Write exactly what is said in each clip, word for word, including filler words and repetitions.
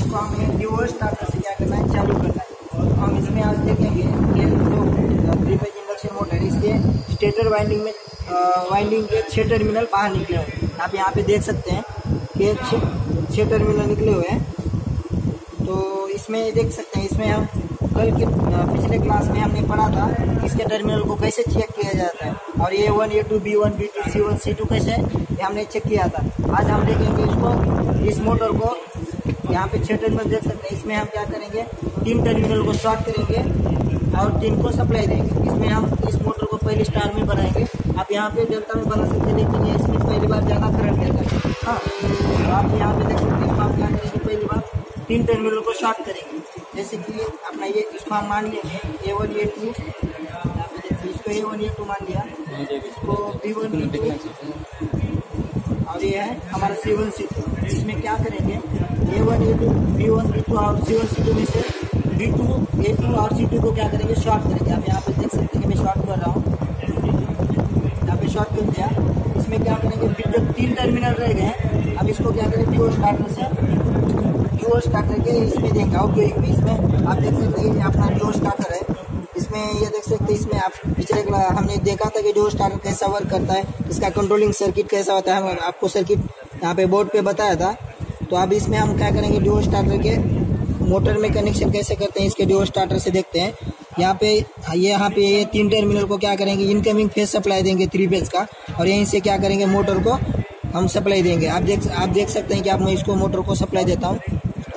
इसको हमें duo starter से क्या करना है, चालू करना है। तो हम इसमें आज देखेंगे कि जो थ्री फेज इंडक्शन मोटर इसके स्टेटर वाइंडिंग में वाइंडिंग के छः टर्मिनल बाहर निकले हुए। आप यहाँ पे देख सकते हैं कि छः छः टर्मिनल निकले हुए हैं। तो इसमें देख सकते हैं, इसमें हम कल के पिछले क्लास में हमने पढ़ा था इसके टर्मिनल को कैसे चेक किया जाता है, और A one A two B one B two C one C two कैसे ये हमने चेक किया था। आज हम देखेंगे इसको, इस मोटर को यहाँ पे छः टर्मिनल देख सकते हैं। इसमें हम क्या करेंगे, तीन टर्मिनल को शॉर्ट करेंगे और तीन को सप्लाई देंगे। इसमें हम इस मोटर को पहले स्टार में बनाएंगे। आप यहाँ पे डेल्टा में बना सकते हैं, लेकिन ये इसमें पहली बार ज़्यादा करंट देता है। हाँ, तो आप यहाँ पे देख सकते हैं, इसको आप क्या करेंगे, पहली बार तीन टर्मिनल को शॉर्ट करेंगे। जैसे कि अपना ये इसको हम मान लेंगे ए वन ए टू, इसको ए वन ए टू मान लिया, इसको बी वन बी टू, और ये है हमारा सी वन सी टू। इसमें क्या करेंगे, A one A two B one B two और सी वन सी टू में से बी टू ए टू और सी टू को क्या करेंगे, शॉर्ट करेंगे। आप यहाँ पे देख सकते हैं कि मैं शॉर्ट कर रहा हूँ, यहाँ पे शॉर्ट कर दिया। इसमें क्या करेंगे, फिर जब तीन टर्मिनल रह गए, अब इसको क्या करेंगे, ड्यूओ स्टार्टर से ड्यूओ स्टार्टर के इसमें देंगे आउटगोइंग में। इसमें आप देख सकते हैं ये अपना ड्यूओ स्टार्टर है। इसमें ये देख सकते हैं, इसमें आप पिछले हमने देखा था कि ड्यूओ स्टार्टर कैसा वर्क करता है, इसका कंट्रोलिंग सर्किट कैसा होता है, हम आपको सर्किट यहाँ पे बोर्ड पे बताया था। तो अब इसमें हम क्या करेंगे, ड्यूओ स्टार्टर के मोटर में कनेक्शन कैसे करते हैं इसके ड्यूओ स्टार्टर से देखते हैं। यहाँ पे ये यहाँ पे ये तीन टर्मिनल को क्या करेंगे, इनकमिंग फेज सप्लाई देंगे थ्री फेज का, और यहीं से क्या करेंगे, मोटर को हम सप्लाई देंगे। आप देख आप देख सकते हैं कि आप मैं इसको मोटर को सप्लाई देता हूँ।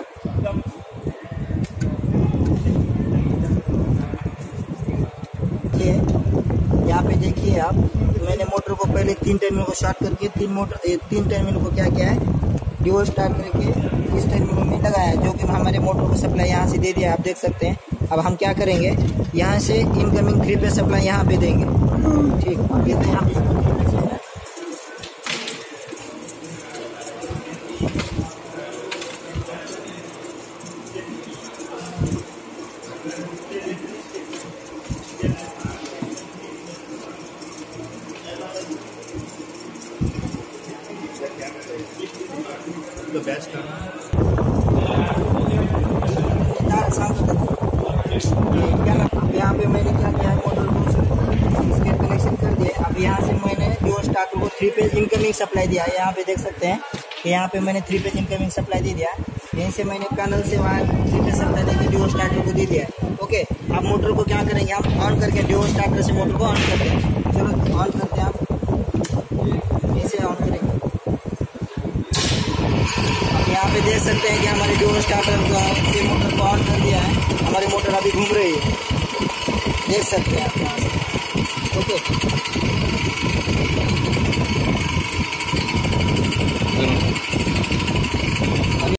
यहाँ पे देखिए आप, मैंने मोटर को पहले तीन टर्मिनल को शॉर्ट करके तीन मोटर तीन टर्मिनल को क्या किया है, ड्यूओ स्टार्ट करके इस टर्मिनल में लगाया, जो कि हमारे मोटर को सप्लाई यहाँ से दे दिया। आप देख सकते हैं। अब हम क्या करेंगे, यहाँ से इनकमिंग थ्री फेज सप्लाई यहाँ पे देंगे। ठीक, अब ये यहाँ पे तो बेस्ट है यहाँ पे मैंने क्या किया है, मोटर को इसके कनेक्शन कर दिया। अब यहाँ से मैंने ड्यूओ स्टार्टर को थ्री फेज इनकमिंग सप्लाई दिया है। यहाँ पे देख सकते हैं कि यहाँ पे मैंने थ्री फेज इनकमिंग सप्लाई दे दिया। यहीं से मैंने पैनल से वहाँ थ्री फेज सप्लाई देकर ड्यूओ स्टार्टर को दे दिया है। ओके, अब मोटर को क्या करेंगे, हम ऑन करके ड्यूओ स्टार्टर से मोटर को ऑन करते हैं। चलो ऑन करते हैं, आप यहीं से ऑन करेंगे। यहाँ पे देख सकते हैं कि हमारे ड्यूओ स्टार्टर को से मोटर को ऑन कर दिया है। हमारी मोटर अभी घूम रही है, देख सकते हैं आप यहाँ से। ओके।